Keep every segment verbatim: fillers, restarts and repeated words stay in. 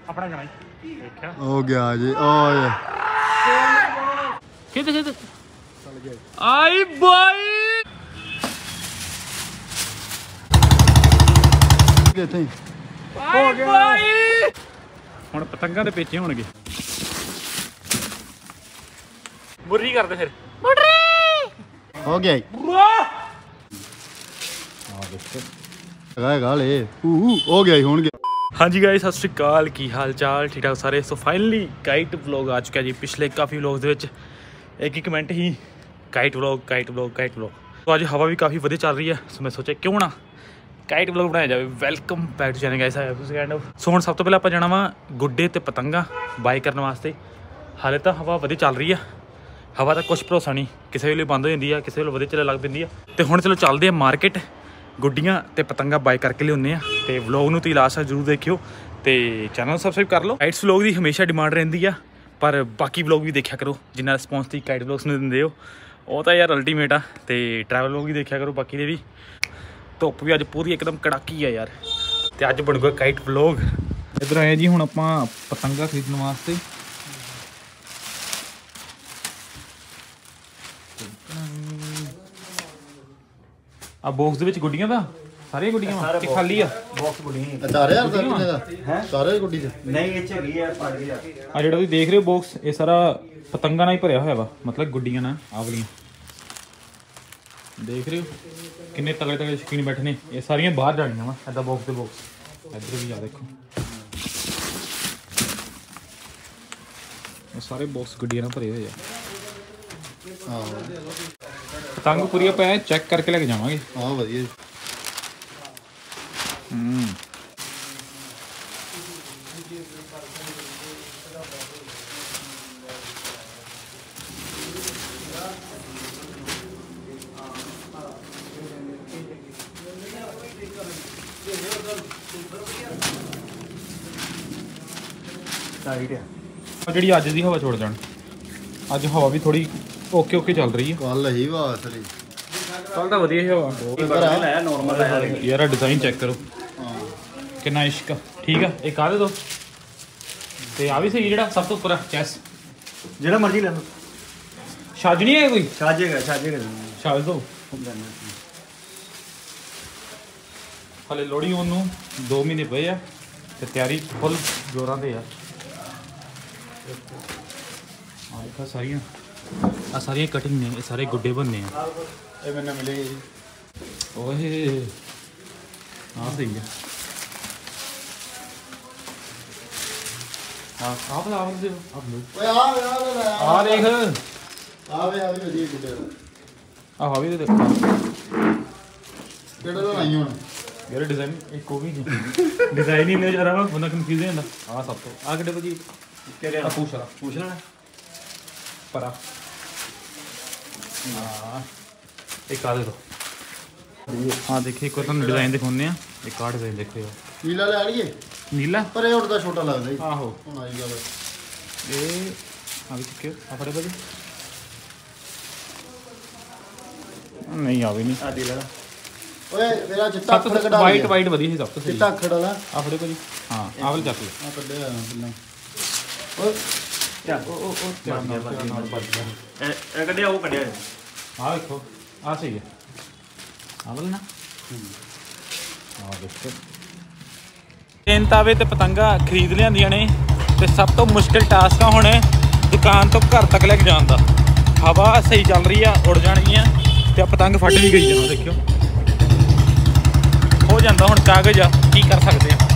अपना गाना देखा हो गया जी ओए किधर किधर आई बाई किथे हो गया हुण पतंगां दे पेचे होणगे मुर्री करदे फिर मुर्री हो गया गाले हो गया हो गया। हाँ जी गाइस सत श्री अकाल की हाल चाल ठीक ठाक सारे। सो फाइनली काइट व्लॉग आ चुका जी। पिछले काफ़ी व्लॉग दे विच एक ही कमेंट ही kite vlog kite vlog kite vlog. तो अज हवा भी काफ़ी वधिया चल रही है। सो मैं सोचा क्यों ना काइट व्लॉग बनाया जाए। Welcome back to channel guys. So हुण सब तो पहले आपां जाना वा गुड्डे ते पतंगा बाय करने वास्ते। हाले तो हवा वधिया चल रही है। हवा का कुछ भरोसा नहीं, किसी वेले बंद हो जाती है, किसी वेले वधिया चले लग पैंदी है। तो हुण चलो चलते हैं मार्केट, गुड्डियां ते पतंगा बाय करके लियाने आ। ते व्लॉग नूं तुसीं लास्ट तक जरूर देखियो ते चैनल सबसक्राइब कर लो। काइट्स व्लॉग की हमेशा डिमांड रहिंदी आ, पर बाकी व्लॉग भी देखा करो जिन्ना रिस्पॉन्स दी काइट व्लॉग्स नूं दिंदे हो वो तो यार अल्टीमेट आ। ते ट्रैवल व्लॉग भी देखा करो बाकी दे भी। धुप्प भी अज पूरी एकदम कड़ाकी है यार। ते अज बन गया काइट व्लॉग। इधर आए जी हुण आपां पतंगा खरीदने वास्ते। आ बॉक्स दे विच गुड्डियां दा सारी गुड्डियां वा कि खाली आ बॉक्स गुड्डियां चार हज़ार दा किने दा है सारे गुड्डी च नहीं इच हैगी है पड़ गई आ। आ जेड़ा तुसीं देख रहे हो बॉक्स ये सारा पतंगा नाल ही भरिया होया वा, मतलब गुड्डियां ना आ वालियां देख रहे हो किन्ने तगड़े तगड़े शौकीन बैठे ने। ये सारियां बाहर जानियां वा ऐदा बॉक्स दे बॉक्स। इधर भी आ देखो ये सारे बॉक्स गुड्डियां नाल भरे होए आ। हां पतंग पूरी पे चेक करके लेके जावांगे। हाँ वधिया हम्म जी अज की हवा छोड़ जान। अज हवा भी थोड़ी ओके ओके चल रही है। कल ही बात असली कल तो वधिया हवा नॉर्मल यार। डिजाइन चेक करो कितना इश्क ठीक है। एक आ दे दो ते आ भी सही जेड़ा सब तो ऊपर चैस जेड़ा मर्जी ले लो। छज नहीं है कोई छाजेगा छाजेगा छज दो हले लोहड़ी ओनू दो महीने पे आ ते तैयारी फुल जोरां ते आ। आ देखा सारियां आ सारियां कटिंग ने, ये सारे गुड्डे बनने हैं। ये मैंने मिले ओए हाँ सही है। हाँ आप आप दे आप लो ओए आ यार आ देख आवे आवे जी गुड्डे आ हवा भी देखो केड़ा दा नहीं हुन यार डिजाइन एक को भी नहीं डिजाइन ही नहीं जा रहा बंदा कंफ्यूज हो जाता। आ सब तो आ किड्डे भाजी केड़ा पूछ रहा पूछ लेना परा। हाँ एक आ दे दो। हाँ देखिए एक बार तुम डिजाइन दिखाने एक आ डिजाइन देखो यार नीला ले आड़िए नीला पर ये उड़दा छोटा लगदा है। आहो हुन आई गल ये आ भी चुके आ फड़े भाजी नहीं आ भी नहीं आ दी लगा। ओए तेरा चिट्टा सब तो वाइट वाइट वधी है सब तो सही चिट्टा अखड़ वाला आ फड़े भाजी। हाँ आ वाले चक ले आ कड्डे आ बिल्ला ओए क्या ओ ओ ओ क्या नाल बच गया ए कड्डे वो कड्डे आ देखो आ सही है आ वाला ना आ देखो। तीन तावे ते पतंगा खरीद लियांदियां ने ते सब तो मुश्किल टास्क आ हुण दुकान तो घर तक लेके जाण दा। हवा सही चल रही है उड़ जानी है ते पतंग फट भी गई है। देखियो हो जाता हुण कागज आ की कर सकते हैं।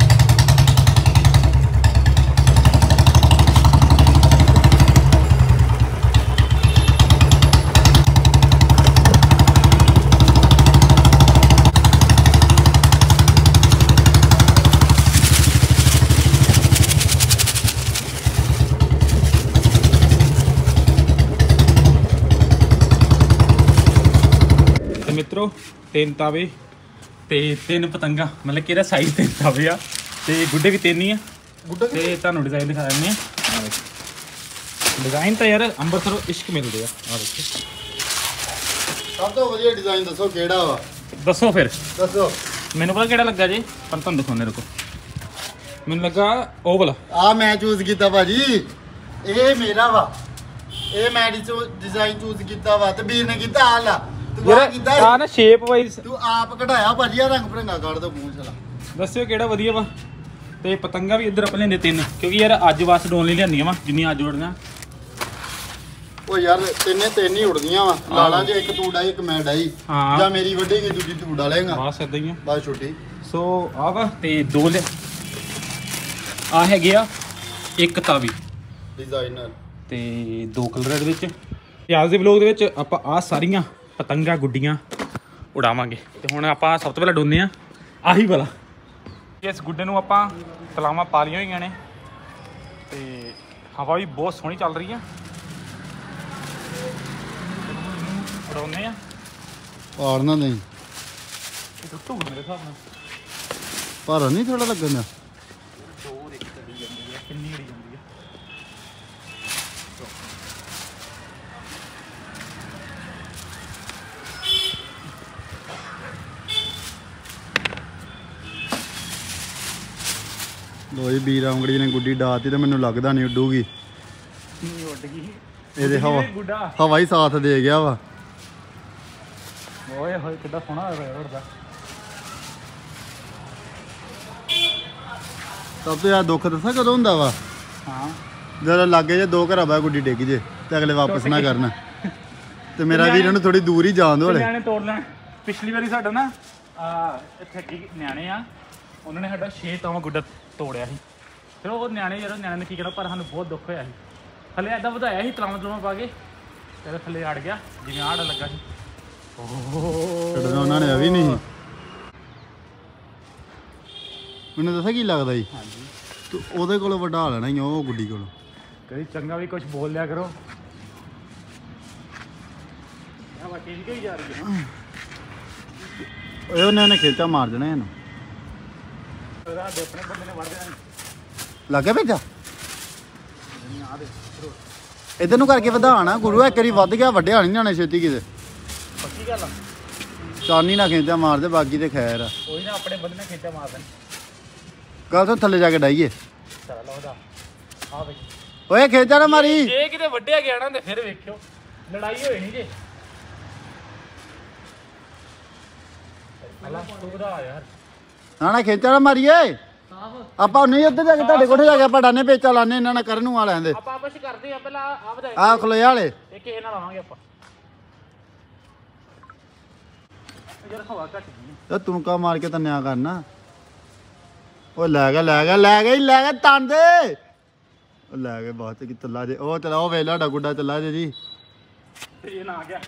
मित्रों तीन तावे ते तीन पतंगा मतलब कि साइज तीन तावे आ ते गुड्डे भी तीन ही आ। गुड्डे ते तुहानू डिजाइन दिखा देने आ। डिजाइन तो यार अंबरसरों इश्क मिलते आ। देखिए सब तो वधिया डिजाइन दसो केड़ा वा दसो फिर दसो मैनू पता केड़ा लगा जी पर तुहानू दिखाने रुको ਮੈਨੂੰ ਲੱਗਾ ਉਹ ਵਾਲਾ ਆ ਮੈਂ ਚੂਜ਼ ਕੀਤਾ ਭਾਜੀ ਇਹ ਮੇਰਾ ਵਾ ਇਹ ਮੈਂ ਡਿਜ਼ਾਈਨ ਚੂਜ਼ ਕੀਤਾ ਵਾ ਤੇ ਵੀਰ ਨੇ ਕੀਤਾ ਆ ਲਾ ਤੂੰ ਆ ਕੀਤਾ ਆ ਨਾ ਸ਼ੇਪ ਵਾਈਜ਼ ਤੂੰ ਆਪ ਕਢਾਇਆ ਭਾਜੀ ਆ ਰੰਗ ਭਰੰਗਾ ਕੱਢ ਦੋ ਮੂੰਹ ਚਲਾ ਦੱਸਿਓ ਕਿਹੜਾ ਵਧੀਆ ਵਾ ਤੇ ਪਤੰਗਾ ਵੀ ਇੱਧਰ ਆਪਾਂ ਲੈਂਦੇ ਤਿੰਨ ਕਿਉਂਕਿ ਯਾਰ ਅੱਜ ਵਾਸਤੇ ਡੋਨ ਲਈ ਲਿਆਂਦੀਆਂ ਵਾ ਜਿੰਨੀਆਂ ਅੱਜ ਉੜਨਾ ਉਹ ਯਾਰ ਤਿੰਨੇ ਤਿੰਨ ਹੀ ਉੜਦੀਆਂ ਵਾ ਲਾਲਾ ਜੇ ਇੱਕ ਤੂੰ ਡਾਈ ਇੱਕ ਮੈਂ ਡਾਈ ਜਾਂ ਮੇਰੀ ਵੱਡੀ ਗਈ ਦੂਜੀ ਤੂੰ ਡਾਲੇਗਾ ਬਸ ਇਦਾਂ ਹੀ ਆ ਬਸ ਛੋਟੀ ਸੋ ਆ ਵਾ ਤੇ ਦੋ ਲੈ ਆ ਹੈਗੇ ਆ ਇੱਕ ਤਾਵੀ ਡਿਜ਼ਾਈਨਰ ਤੇ ਦੋ ਕਲਰ ਇਹਦੇ ਵਿੱਚ ਤੇ ਅੱਜ ਦੇ ਵਲੌਗ ਦੇ ਵਿੱਚ ਆਪਾਂ ਆ ਸਾਰੀਆਂ ਪਤੰਗਾ ਗੁੱਡੀਆਂ ਉਡਾਵਾਂਗੇ ਤੇ ਹੁਣ ਆਪਾਂ ਸਭ ਤੋਂ ਪਹਿਲਾਂ ਡੋਨੇ ਆ ਆਹੀ ਵਾਲਾ ਇਸ ਗੁੱਡੇ ਨੂੰ ਆਪਾਂ ਤਲਾਵਾਂ ਪਾ ਲਈਆਂ ਹੋਈਆਂ ਨੇ ਤੇ ਹਵਾ ਵੀ ਬਹੁਤ ਸੋਹਣੀ ਚੱਲ ਰਹੀ ਆ ਉਡਾਉਂਦੇ ਆ ਪਾੜਨਾ ਨਹੀਂ ਇਹ ਟੁੱਟੂ ਮੇਰੇ ਹਿਸਾਬ ਨਾਲ ਪਰ ਨਹੀਂ ਥੋੜਾ ਲੱਗਣ ਦਾ ਦੋ ਇੱਕ ਚੜੀ ਜਾਂਦੀ ਹੈ ਕਿੰਨੀ ਉੜੀ ਜਾਂਦੀ ਹੈ ਲੋਈ ਵੀਰ ਆਂਗੜੀ ਨੇ ਗੁੱਡੀ ਡਾਤੀ ਤੇ ਮੈਨੂੰ ਲੱਗਦਾ ਨਹੀਂ ਉੱਡੂਗੀ ਨਹੀਂ ਉੱਡ ਗਈ ਇਹਦੇ ਹਵਾ ਗੁੱਡਾ ਹਵਾ ਹੀ ਸਾਥ ਦੇ ਗਿਆ ਵਾ ਓਏ ਹੋਏ ਕਿੱਡਾ ਸੋਹਣਾ ਹੋਇਆ ਉੜਦਾ ਸਭ ਤੋਂ ਜ਼ਿਆਦਾ ਦੁੱਖ ਦੱਸਾਂ ਕਦੋਂ ਹੁੰਦਾ ਵਾ ਹਾਂ ਜਦੋਂ ਲੱਗੇ ਜੇ ਦੋ ਘਰਾਂ ਬਾਅਦ ਗੁੱਡੀ ਡਿੱਗ ਜੇ ਤੇ ਅਗਲੇ ਵਾਪਸ ਨਾ ਕਰਨ ਤੇ ਮੇਰਾ ਵੀਰ ਉਹਨੂੰ ਥੋੜੀ ਦੂਰ ਹੀ ਜਾਣ ਦੋ ਹਲੇ ਨਿਆਣੇ ਤੋੜ ਲੈਣ ਪਿਛਲੀ ਵਾਰੀ ਸਾਡਾ ਨਾ ਆ ਇੱਥੇ ਅੱਗੇ ਨਿਆਣੇ ਆ ਉਹਨਾਂ ਨੇ ਸਾਡਾ ਛੇ ਤਾਵਾਂ ਗੁੱਡਾ ਤੋੜਿਆ ਸੀ ਫਿਰ ਉਹ ਨਿਆਣੇ ਜਦੋਂ ਨਿਆਣੇ ਨੇ ਕੀ ਕਹਿਣਾ ਪਰ ਸਾਨੂੰ ਬਹੁਤ ਦੁੱਖ ਹੋਇਆ ਸੀ ਹਲੇ ਐਦਾਂ ਵਧਾਇਆ ਸੀ ਤਲਾਵਾਂ ਤਲਾਵਾਂ ਪਾ ਕੇ ਤੇ ਥੱਲੇ ਅੜ ਗਿਆ ਜਿਵੇਂ ਆੜ ਲੱਗਾ ਸੀ ਛੱਡਣਾ ਉਹਨਾਂ ਨੇ ਆ ਵੀ ਨਹੀਂ ਮੈਨੂੰ ਦੱਸਿਆ ਕੀ ਲੱਗਦਾ ਜੀ ਹਾਂਜੀ ਤੂੰ ਉਹਦੇ ਕੋਲੋਂ ਵਢਾ ਲੈਣਾ ਹੀ ਉਹ ਗੁੱਡੀ ਕੋਲੋਂ ਕਦੀ ਚੰਗਾ ਵੀ ਕੁਝ ਬੋਲ ਲਿਆ ਕਰੋ ਇਹ ਵਾ ਕਿਹਦੀ ਗਈ ਜਾ ਰਹੀ ਹੈ ਓਏ ਉਹਨੇ ਉਹਨੇ ਖੇਚਾ ਮਾਰ ਦੇਣਾ ਇਹਨੂੰ ਉਹਦਾ ਦੇ ਆਪਣੇ ਬੰਦੇ ਨੇ ਵੜ ਦੇਣਾ ਲੱਗਾ ਭੇਜਾ ਇਧਰ ਨੂੰ ਕਰਕੇ ਵਧਾਣਾ ਗੁਰੂ ਇੱਕ ਵਾਰੀ ਵੱਧ ਗਿਆ ਵੱਡਿਆ ਨਹੀਂ ਜਾਣਾ ਛੇਤੀ ਕਿਤੇ ਪੱਕੀ ਗੱਲ ਆ ਚਾਨੀ ਨਾ ਖੇਚਾ ਮਾਰਦੇ ਬਾਕੀ ਤੇ ਖੈਰ ਆ ਕੋਈ ਨਾ ਆਪਣੇ ਬੰਦੇ ਨੇ ਖੇਚਾ ਮਾਰ ਦੇਣ ਕੱਲ ਤੋਂ ਥੱਲੇ ਜਾ ਕੇ ਡਾਈਏ ਚਲ ਲਾਉਦਾ ਆ ਬਈ ਓਏ ਖੇਚਾ ਨਾ ਮਾਰੀ ਜੇ ਕਿਤੇ ਵੱਡਿਆ ਗਿਆ ਨਾ ਤੇ ਫਿਰ ਵੇਖਿਓ ਲੜਾਈ ਹੋਈ ਨਹੀਂ ਜੇ ਅੱਲਾ ਤੂੰ ਵਧਾ ਯਾਰ ਨਾ ਨਾ ਖੇਚਾ ਨਾ ਮਾਰੀਏ ਆਪਾਂ ਨਹੀਂ ਉੱਧਰ ਜਾ ਕੇ ਤੁਹਾਡੇ ਕੋਠੇ ਜਾ ਕੇ ਆਪਾਂ ਡਾਨੇ ਪੇਚਾ ਲਾਣੇ ਇਹਨਾਂ ਨਾਲ ਕਰਨ ਨੂੰ ਆ ਲੈਂਦੇ ਆਪਾਂ ਆਪਸ ਵਿੱਚ ਕਰਦੇ ਆ ਪਹਿਲਾਂ ਆ ਵਧਾਈ ਆ ਖਲੋਏ ਵਾਲੇ ਇਹ ਕਿਸੇ ਨਾਲ ਆਵਾਂਗੇ ਆਪਾਂ ਯਾਰ ਹਵਾ ਘੱਟ ਗਈ ਤੇ ਤੂੰ ਕਾ ਮਾਰ ਕੇ ਤੰਨਿਆ ਕਰਨਾ ਉਹ ਲੈ ਗਿਆ ਲੈ ਗਿਆ ਲੈ ਗਿਆ ਹੀ ਲੈ ਗਿਆ ਤੰਨ ਦੇ ਉਹ ਲੈ ਗਿਆ ਬਾਤ ਕੀ ਤੱਲਾ ਜੇ ਉਹ ਚਲਾ ਉਹ ਵੇਲਾ ਡਾ ਗੁੱਡਾ ਚੱਲਾ ਜੇ ਜੀ ਇਹ ਨਾ ਆ ਗਿਆ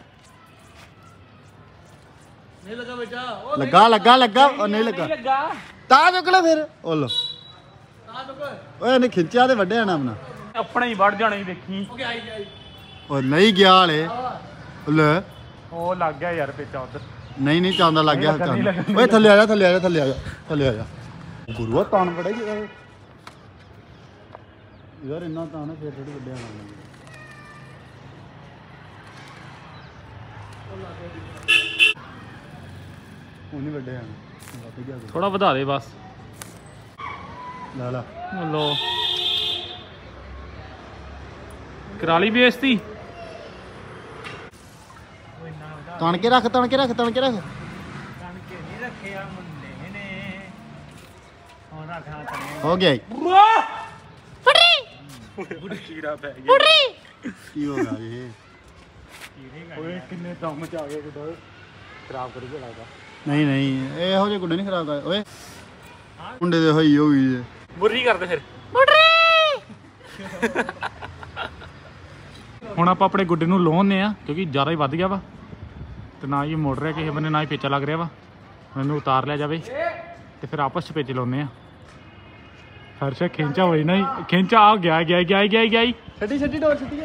ਨਹੀਂ ਲੱਗਾ ਬੇਟਾ ਉਹ ਲੱਗਾ ਲੱਗਾ ਲੱਗਾ ਉਹ ਨਹੀਂ ਲੱਗਾ ਨਹੀਂ ਲੱਗਾ ਤਾਂ ਚੁੱਕ ਲੈ ਫਿਰ ਉਹ ਲੋ ਤਾਂ ਚੁੱਕ ਓਏ ਇਹਨੇ ਖਿੱਚਿਆ ਤੇ ਵੱਢਿਆ ਨਾ ਆਪਣਾ ਆਪਣਾ ਹੀ ਵੜ ਜਾਣਾ ਹੀ ਵੇਖੀ ਉਹ ਗਿਆ ਗਿਆ ਉਹ ਨਹੀਂ ਗਿਆ ਹਲੇ ਲੈ ਉਹ ਲੱਗ ਗਿਆ ਯਾਰ ਪੇਚਾ ਉਧਰ ਨਹੀਂ ਨਹੀਂ ਚਾਂਦਾ ਲੱਗ ਗਿਆ ਚਾਂਦਾ ਓਏ ਥੱਲੇ ਆ ਜਾ ਥੱਲੇ ਆ ਜਾ ਥੱਲੇ ਆ ਜਾ ਥੱਲੇ ਆ ਜਾ ਗੁਰੂਆ ਤਾਨ ਬੜਾ ਯਾਰ ਯਾਰ ਇੰਨਾ ਤਾਨ ਫੇਰ ਥੋੜੀ ਵੱਡਿਆ ਨਾ ਉਹ ਨਹੀਂ ਵੱਡਿਆ ਵੱਧ ਗਿਆ ਥੋੜਾ ਵਧਾ ਦੇ ਬਸ ਲੈ ਲਾ ਲੋ ਕਰਾ ਲਈ ਬੇਇੱਜ਼ਤੀ ਤਣ ਕੇ ਰੱਖ ਤਣ ਕੇ ਰੱਖ ਤਣ ਕੇ ਰੱਖ ਤਣ ਕੇ ਨਹੀਂ ਰੱਖਿਆ ਮੁੰਡੇ ਨੇ ਹੁਣ ਰੱਖਣਾ ਤਣੇ ਹੋ ਗਿਆ ਫੁੱਟੀ ਫੁੱਟੀ ਕੀੜਾ ਪੈ ਗਿਆ ਫੁੱਟੀ ਕੀ ਹੋ ਗਿਆ ਇਹ ਓਏ ਕਿੰਨੇ ਦਮ ਚ ਆ ਗਏ ਗੁੱਡਾ ਖਰਾਬ ਕਰੀ ਗਿਆ ਲੱਗਦਾ ਨਹੀਂ ਨਹੀਂ ਇਹੋ ਜਿਹੇ ਗੁੱਡੇ ਨਹੀਂ ਖਰਾਬ ਕਰ ਓਏ ਮੁੰਡੇ ਦੇ ਹੋਈ ਹੋ ਗਈ ਮੁਰਰੀ ਕਰਦੇ ਫਿਰ ਮੁਰਰੀ ਹੁਣ ਆਪਾਂ ਆਪਣੇ ਗੁੱਡੇ ਨੂੰ ਲਾਉਣੇ ਆ ਕਿਉਂਕਿ ਜ਼ਿਆਦਾ ਹੀ ਵੱਧ ਗਿਆ ਵਾ ਤੇ ਨਾ ਹੀ ਮੋੜ ਰਿਹਾ ਕਿਸੇ ਬੰਨੇ ਨਾ ਹੀ ਪੇਚਾ ਲੱਗ ਰਿਹਾ ਵਾ ਮੈਨੂੰ ਉਤਾਰ ਲਿਆ ਜਾਵੇ ਤੇ ਫਿਰ ਆਪਸ ਚ ਪੇਚ ਲਾਉਣੇ ਆ ਹਰਸ਼ਾ ਖਿੰਚਾ ਹੋਈ ਨਾ ਖਿੰਚਾ ਆ ਗਿਆ ਗਿਆ ਗਿਆ ਗਿਆ ਗਿਆ ਛੱਡੀ ਛੱਡੀ ਡੋਰ ਛੱਡੀਏ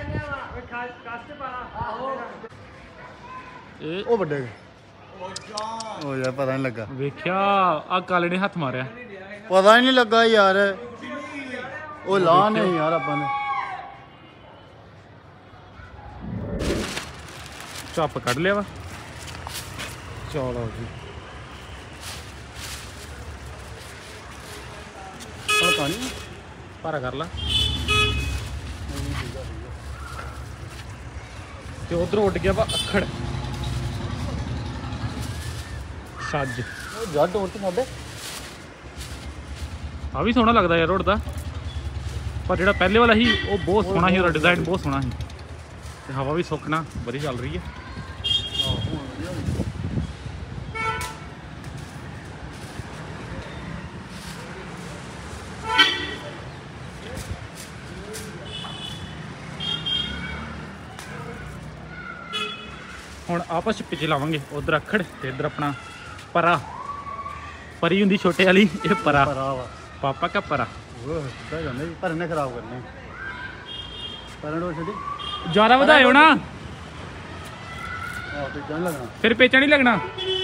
ਇਹ ਉਹ ਵੱਡੇ ਉਹ ਯਾਰ ਪਤਾ ਨਹੀਂ ਲੱਗਾ ਵੇਖਿਆ ਆ ਕਾਲੇ ਨੇ ਹੱਥ ਮਾਰਿਆ ਪਤਾ ਹੀ ਨਹੀਂ ਲੱਗਾ ਯਾਰ ਉਹ ਲਾ ਨਹੀਂ ਯਾਰ ਆਪਾਂ ਨੇ ਚੱਪ ਕੱਢ ਲਿਆ ਵਾ ਚਲੋ ਜੀ ਧੱਕਾ ਨਹੀਂ ਭਾਰਾ ਕਰ ਲਾ ਤੇ ਉਧਰ ਉੱਡ ਗਿਆ ਵਾ ਅੱਖੜ ਛੱਜ ਉਹ ਜੱਟ ਉੱਡ ਸਾਡੇ ਆ ਵੀ ਸੋਹਣਾ ਲੱਗਦਾ ਯਾਰ ਉੱਡਦਾ ਪਰ ਜਿਹੜਾ ਪਹਿਲੇ ਵਾਲਾ ਸੀ ਉਹ ਬਹੁਤ ਸੋਹਣਾ ਸੀ ਉਹਦਾ ਡਿਜ਼ਾਈਨ ਬਹੁਤ ਸੋਹਣਾ ਸੀ ਤੇ ਹਵਾ ਵੀ ਸੁੱਕਣਾ ਵਧੀਆ ਚੱਲ ਰਹੀ ਹੈ ਹੁਣ ਆਪਸ ਵਿੱਚ ਪਿੱਛੇ ਲਾਵਾਂਗੇ ਉਧਰ ਅੱਖੜ ਤੇ ਇੱਧਰ ਆਪਣਾ ਪਰਾ ਪਰੀ ਹੁੰਦੀ ਛੋਟੇ ਵਾਲੀ ਇਹ ਪਰਾ ਪਾਪਾ ਕਾ ਪਰਾ ਉਹ ਸਿੱਧਾ ਜਾਂਦੇ ਪਰ ਇਹਨੇ ਖਰਾਬ ਕਰਨੇ ਪਰਾਂ ਡੋਰ ਛੱਡੀ ਜ਼ਿਆਦਾ ਵਧਾਇਓ ਨਾ ਆਹ ਤੇ ਜਾਣ ਲੱਗਣਾ ਫਿਰ ਪੇਚਾ ਨਹੀਂ ਲੱਗਣਾ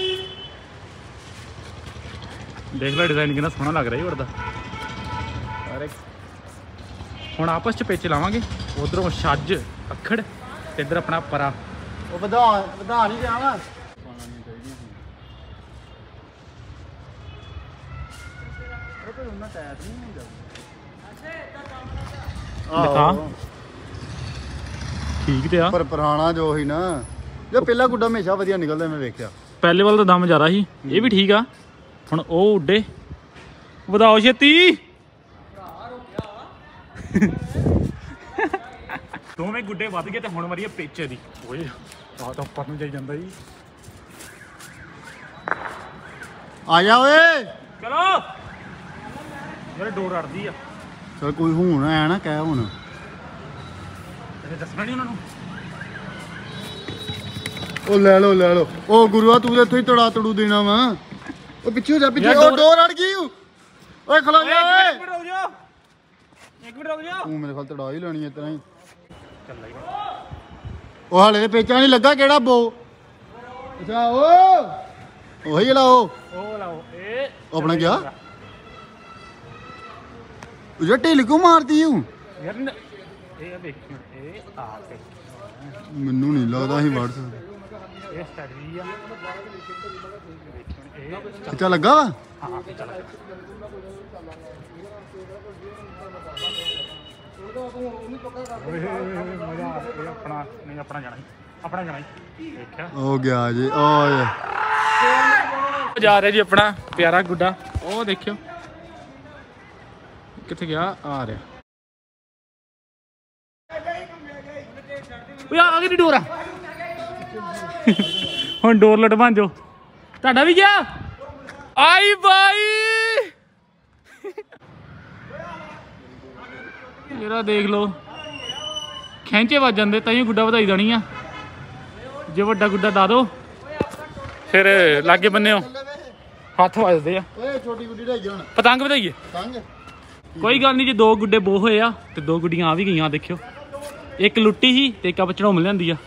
ਦੇਖ ਲੈ ਡਿਜ਼ਾਈਨ ਕਿੰਨਾ ਸੋਹਣਾ ਲੱਗ ਰਿਹਾ ਜੀ ਉੜਦਾ ਅਰੇ ਹੁਣ ਆਪਸ ਚ ਪੇਚੇ ਲਾਵਾਂਗੇ ਉਧਰੋਂ ਛੱਜ ਅੱਖੜ ਤੇ ਇੱਧਰ ਆਪਣਾ ਪਰਾ ਉਹ ਵਧਾ ਵਧਾ ਨਹੀਂ ਗਿਆ ਵਾ ਉਹ ਤਾਂ ਉਹਨਾਂ ਟਾਇਰ ਨਹੀਂ ਹੁੰਦਾ ਦਿਖਾ ਠੀਕ ਤੇ ਆ ਪਰ ਪੁਰਾਣਾ ਜੋ ਸੀ ਨਾ ਜੋ ਪਹਿਲਾ ਗੁੱਡਾ ਹਮੇਸ਼ਾ ਵਧੀਆ ਨਿਕਲਦਾ ਮੈਂ ਵੇਖਿਆ ਪਹਿਲੇ ਵਾਲਾ ਤਾਂ ਦਮ ਜ਼ਿਆਦਾ ਸੀ ਇਹ ਵੀ ਠੀਕ ਆ ਹੁਣ ਉਹ ਉੱਡੇ ਵਧਾਓ ਛੇਤੀ ਦੋਵੇਂ ਗੁੱਡੇ ਵੱਧ ਗਏ ਤੇ ਹੁਣ ਮਰੀਏ ਪੇਚੇ ਦੀ ਓਏ ਆ ਤਾਂ ਉੱਪਰ ਨੂੰ ਜਾਈ ਜਾਂਦਾ ਜੀ ਆ ਜਾ ਓਏ ਚਲੋ ਯਾਰ ਡੋਰ ਅੜਦੀ ਆ ਚਲ ਕੋਈ ਹੁਣ ਆਇਆ ਨਾ ਕਹਿ ਹੁਣ ਇਹ ਦੱਸਣਾ ਨਹੀਂ ਉਹਨਾਂ ਨੂੰ ਉਹ ਲੈ ਲਓ ਲੈ ਲਓ ਉਹ ਗੁਰੂਆ ਤੂੰ ਤਾਂ ਇੱਥੇ ਹੀ ਤੜਾ ਤੜੂ ਦੇਣਾ ਵਾ ਉਹ ਪਿੱਛੇ ਹੋ ਜਾ ਪਿੱਛੇ ਯਾਰ ਉਹ ਡੋਰ- ਡੋਰ ਅੜ ਗਈ ਓਏ ਖਲੋ ਜਾ ਓਏ ਇੱਕ ਮਿੰਟ ਰੁਕ ਜਾ ਇੱਕ ਮਿੰਟ ਰੁਕ ਜਾ ਤੂੰ ਮੇਰੇ ਖਿਆਲ ਤੜਾ ਹੀ ਲੈਣੀ ਇਸ ਤਰ੍ਹਾਂ ਹੀ ਚੱਲ ਲਈ ਉਹ ਹਾਲੇ ਤੇ ਪੇਚਾ ਨਹੀਂ ਲੱਗਾ ਕਿਹੜਾ ਬੋ ਅੱਛਾ ਉਹ ਉਹੀ ਜਿਹੜਾ ਉਹ ਉਹ ਲਾਓ ਇਹ ਉਹ ਆਪਣਾ ਗਿਆ ਉਹ ਜਿਹੜਾ ਢਿੱਲ ਕਿਉਂ ਮਾਰਦੀ ਹੂੰ ਯਾਰ ਨ- ਇਹ ਦੇਖਿਓ ਇਹ ਆ ਕੇ ਮੈਨੂੰ ਨਹੀਂ ਲੱਗਦਾ ਅਸੀਂ ਵੜ ਸਕਦੇ ਇਹ ਸਟੱਡੀ ਆ ਇਹ ਪੇਚਾ ਲੱਗਾ ਵਾ ਹਾਂ ਇਹ ਚੱਲ ਗਿਆ ਓਏ ਮਜ਼ਾ ਆ ਇਹ ਆਪਣਾ ਨਹੀਂ ਆਪਣਾ ਜਾਣਾ ਸੀ ਆਪਣਾ ਜਾਣਾ ਸੀ ਦੇਖਿਆ ਉਹ ਗਿਆ ਜੀ ਓਏ ਜਾ ਰਿਹਾ ਜੀ ਆਪਣਾ ਪਿਆਰਾ ਗੁੱਡਾ ਉਹ ਦੇਖਿਓ ਕਿੱਥੇ ਗਿਆ ਆ ਰਿਹਾ ਓਏ ਆ ਗਈ ਡੋਰ ਹੁਣ ਡੋਰ ਲਟ ਬਣ ਜਾਓ ਤੁਹਾਡਾ ਵੀ ਗਿਆ ਆਈ ਬਾਈ ਇਹਦਾ ਦੇਖ ਲਓ ਖੈਂਚੇ ਵੱਜ ਜਾਂਦੇ ਤਾਂ ਹੀ ਗੁੱਡਾ ਵਧਾਈ ਦੇਣੀ ਆ ਜੇ ਵੱਡਾ ਗੁੱਡਾ ਡਾ ਦੋ ਫਿਰ ਲਾਗੇ ਬੰਨਿਓ ਹੱਥ ਵੱਜਦੇ ਆ ਓਏ ਛੋਟੀ ਗੁੱਡੀ ਢਾਈ ਹੁਣ ਪਤੰਗ ਵਧਾਈਏ ਤੰਗ ਕੋਈ ਗੱਲ ਨਹੀਂ ਜੇ ਦੋ ਗੁੱਡੇ ਬੋ ਹੋਏ ਆ ਤੇ ਦੋ ਗੁੱਡੀਆਂ ਆ ਵੀ ਗਈਆਂ ਦੇਖਿਓ ਇੱਕ ਲੁੱਟੀ ਸੀ ਤੇ ਇੱਕ ਆ ਚੜਾਉਮ ਲਿਆਂਦੀ ਆ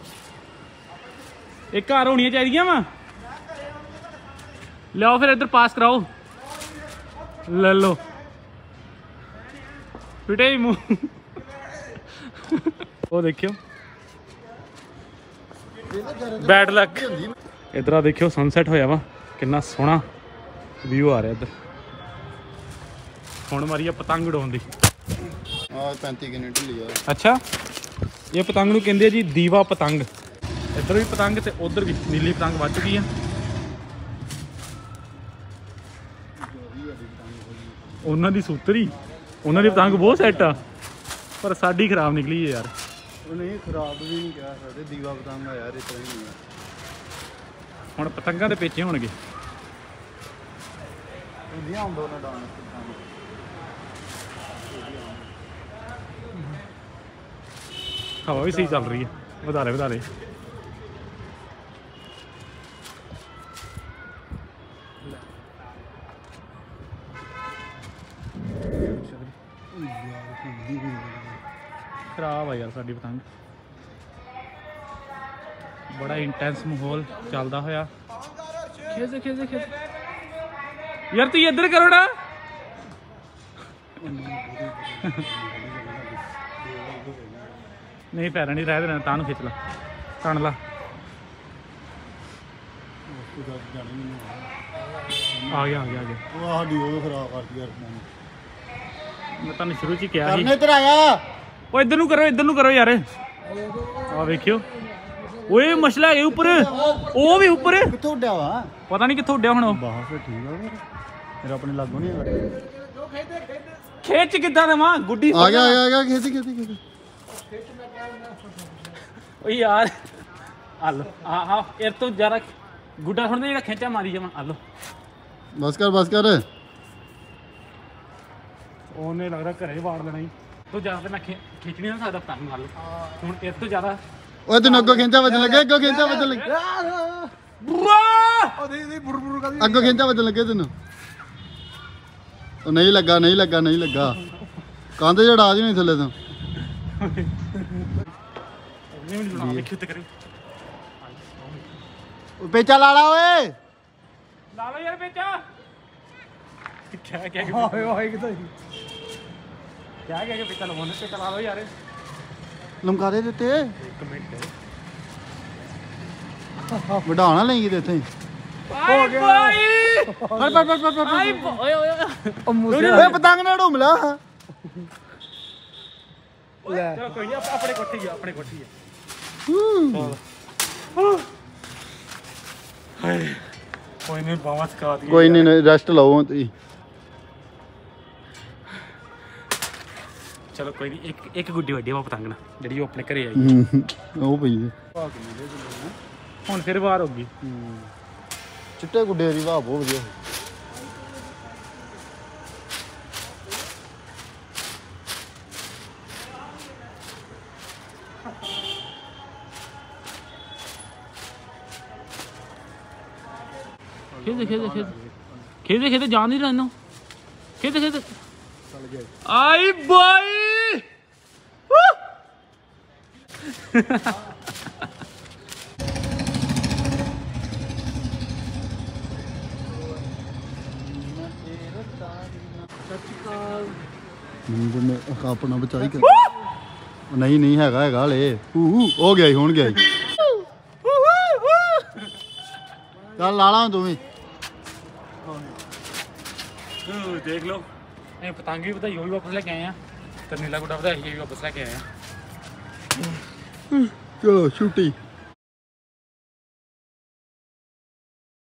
ਇੱਕ ਘਰ ਹੋਣੀਆਂ ਚਾਹੀਦੀਆਂ ਵਾ ਲਿਆਓ ਫਿਰ ਇੱਧਰ ਪਾਸ ਕਰਾਓ ਲੈ ਲਓ ਫਿਟੇ ਹੀ ਮੂੰਹ ਉਹ ਦੇਖਿਓ ਬੈਡ ਲੱਕ ਇੱਧਰ ਆ ਦੇਖਿਓ ਸਨਸੈਟ ਹੋਇਆ ਵਾ ਕਿੰਨਾ ਸੋਹਣਾ ਵਿਊ ਆ ਰਿਹਾ ਇੱਧਰ ਹੁਣ ਮਾਰੀ ਆ ਪਤੰਗ ਉਡਾਉਣ ਦੀ ਆ ਪੈਂਤੀ ਕਿੰਨੇ ਢਿੱਲੀ ਆ ਅੱਛਾ ਇਹ ਪਤੰਗ ਨੂੰ ਕਹਿੰਦੇ ਆ ਜੀ ਦੀਵਾ ਪਤੰਗ ਇੱਧਰ ਵੀ ਪਤੰਗ ਤੇ ਉਧਰ ਵੀ ਨੀਲੀ ਪਤੰਗ ਵੱਜ ਚੁੱਕੀ ਆ ਉਹਨਾਂ ਦੀ ਸੂਤਰੀ ਉਹਨਾਂ ਦੀ ਪਤੰਗ ਬਹੁਤ ਸੈੱਟ ਆ ਪਰ ਸਾਡੀ ਖਰਾਬ ਨਿਕਲੀ ਹੈ ਯਾਰ ਉਹ ਨਹੀਂ ਖਰਾਬ ਵੀ ਨਹੀਂ ਕਹਿ ਸਕਦੇ ਦੀਵਾ ਪਤੰਗ ਆ ਯਾਰ ਇਸ ਤਰ੍ਹਾਂ ਹੀ ਨਹੀਂ ਆ ਹੁਣ ਪਤੰਗਾਂ ਦੇ ਪੇਚੇ ਹੋਣਗੇ ਹੁੰਦੀਆਂ ਹੁੰਦਾ ਉਹਨਾਂ ਡਾਂਸ ਹਵਾ ਵੀ ਸਹੀ ਚੱਲ ਰਹੀ ਹੈ ਵਧਾਰੇ ਵਧਾਰੇ ਖਰਾਬ ਆ ਯਾਰ ਸਾਡੀ ਪਤੰਗ ਬੜਾ ਇੰਟੈਂਸ ਮਾਹੌਲ ਚੱਲਦਾ ਹੋਇਆ ਖੇਜ਼ ਖੇਜ਼ ਖੇਜ਼ ਯਾਰ ਤੂੰ ਇੱਧਰ ਕਰੋ ਨਾ ਨਹੀਂ ਪੈਰਾਂ ਨਹੀਂ ਰਹਿ ਦੇਣਾ ਤਾਂ ਨੂੰ ਖਿੱਚ ਲਾ ਟਣ ਲਾ ਆ ਗਿਆ ਆ ਗਿਆ ਆ ਗਿਆ ਉਹ ਸਾਡੀ ਉਹ ਖਰਾਬ ਕਰਦੀ ਯਾਰ मैं ਤੁਹਾਨੂੰ ਸ਼ੁਰੂ ਚ ਹੀ ਕਿਹਾ ਸੀ ਕਰਨੇ ਇੱਧਰ ਆਇਆ ਓ ਇੱਧਰ ਨੂੰ ਕਰੋ ਇੱਧਰ ਨੂੰ ਕਰੋ ਯਾਰ ਆ ਵੇਖਿਓ ਓਏ ਮਸਲਾ ਹੈ ਉੱਪਰ ਉਹ ਵੀ ਉੱਪਰ ਕਿੱਥੋਂ ਉੱਡਿਆ ਵਾ ਪਤਾ ਨਹੀਂ ਕਿੱਥੋਂ ਉੱਡਿਆ ਹੁਣ ਬਾਹਰ ਤੇ ਠੀਕ ਆ ਫਿਰ ਆਪਣੇ ਲਾਗੋਂ ਨਹੀਂ ਆ ਖੇਚ ਕਿੱਦਾਂ ਦੇਵਾਂ ਗੁੱਡੀ ਆ ਗਿਆ ਆ ਗਿਆ ਖੇਤੀ ਖੇਤੀ ਖੇਤੀ ਓ ਯਾਰ ਆ ਲੋ ਆ ਆ ਇਹ ਤੋਂ ਜ਼ਿਆਦਾ ਗੁੱਡਾ ਥੋੜਾ ਜਿਹੜਾ ਖੇਚਾ ਮਾਰੀ ਜਾਵਾਂ ਆ ਲੋ ਬਸ ਕਰ ਬਸ ਕਰ ਉਹਨੇ ਲੱਗਦਾ ਘਰੇ ਵਾੜ ਲੈਣਾ ਹੀ ਤੋਂ ਜ਼ਿਆਦਾ ਤੇ ਮੈਂ ਖਿੱਚ ਨਹੀਂ ਸਕਦਾ ਪਤੰਗ ਨਾਲ ਹੁਣ ਇਸ ਤੋਂ ਜ਼ਿਆਦਾ ਓਏ ਤੈਨੂੰ ਅੱਗੋਂ ਖਿੰਚਾ ਵੱਜਣ ਲੱਗਾ ਅੱਗੋਂ ਖਿੰਚਾ ਵੱਜਣ ਲੱਗਾ ਉਹ ਦੇ ਦੇ ਬੁਰ ਬੁਰ ਕਰਦੀ ਅੱਗੋਂ ਖਿੰਚਾ ਵੱਜਣ ਲੱਗੇ ਤੈਨੂੰ ਉਹ ਨਹੀਂ ਲੱਗਾ ਨਹੀਂ ਲੱਗਾ ਨਹੀਂ ਲੱਗਾ ਕੰਧ ਜੜਾ ਦੀ ਨਹੀਂ ਥੱਲੇ ਤੋਂ ਨਹੀਂ ਮੈਨੂੰ ਨਾ ਦੇਖਿਓ ਤੇ ਕਰੇ ਉਹ ਪੇਚਾ ਲਾ ਲਾ ਓਏ ਲਾ ਲਓ ਯਾਰ ਪੇਚਾ ਕਿਆ ਕਿਆ ਓਏ ਓਏ ਕਿੱਥੇ ਕਿਆ ਕਿਆ ਕਿ ਪੇਚਾ ਲਵਾਉਣਾ ਪੇਚਾ ਲਾ ਲਓ ਯਾਰ ਲਮਕਾ ਦੇ ਦਿੱਤੇ ਇੱਕ ਮਿੰਟ ਵਡਾਣਾ ਲਈ ਕਿਤੇ ਇੱਥੇ ਹੋ ਗਿਆ ਬਾਈ ਪਰ ਪਰ ਪਰ ਪਰ ਆਈ ਓਏ ਓਏ ਓਏ ਪਤੰਗ ਨਾਲ ਢੁੰਮ ਲਾ ਲੈ ਚਲੋ ਕੋਈ ਨਹੀਂ ਆਪਣੇ ਕੋਠੀ ਆ ਆਪਣੇ ਕੋਠੀ ਆ ਹਾਏ ਕੋਈ ਨਹੀਂ ਬਾਵਾ ਸਕਾ ਦੀ ਕੋਈ ਨਹੀਂ ਰੈਸਟ ਲਓ ਤੁਸੀਂ ਚਲੋ ਕੋਈ ਨਹੀਂ ਇੱਕ ਇੱਕ ਗੁੱਡੀ ਵੱਡੀ ਆ ਪਤੰਗ ਨਾ ਜਿਹੜੀ ਉਹ ਆਪਣੇ ਘਰੇ ਆਈ ਉਹ ਪਈ ਹੁਣ ਫਿਰ ਬਾਹਰ ਹੋ ਗਈ ਚਿੱਟੇ ਗੁੱਡੇ ਦੀ ਵਾਹ ਬਹੁਤ ਵਧੀਆ ਖੇਦੇ ਖੇਦੇ ਖੇਦੇ ਖੇਦੇ ਖੇਦੇ ਜਾਣ ਨਹੀਂ ਰਹਿਣਾ ਖੇਦੇ ਖੇਦੇ ਚੱਲ ਗਿਆ ਆਈ ਬਾਈ ਮੈਨੂੰ ਆਪਣਾ ਬਚਾਈ ਕਰ ਨਹੀਂ ਨਹੀਂ ਹੈਗਾ ਹੈਗਾ ਹਲੇ ਹੋ ਗਿਆ ਹੁਣ ਗਿਆ ਚੱਲ ਲਾ ਲਾ ਤੂੰ ਵੀ ਦੇਖ ਲਓ ਇਹ ਪਤੰਗ ਵੀ ਵਧਾਈ ਉਹ ਵੀ ਵਾਪਸ ਲੈ ਕੇ ਆਏ ਆ ਤੇ ਨੀਲਾ ਗੁੱਡਾ ਵਧਾਈ ਵੀ ਵਾਪਸ ਲੈ ਕੇ ਆਏ ਆ ਚਲੋ ਛੁੱਟੀ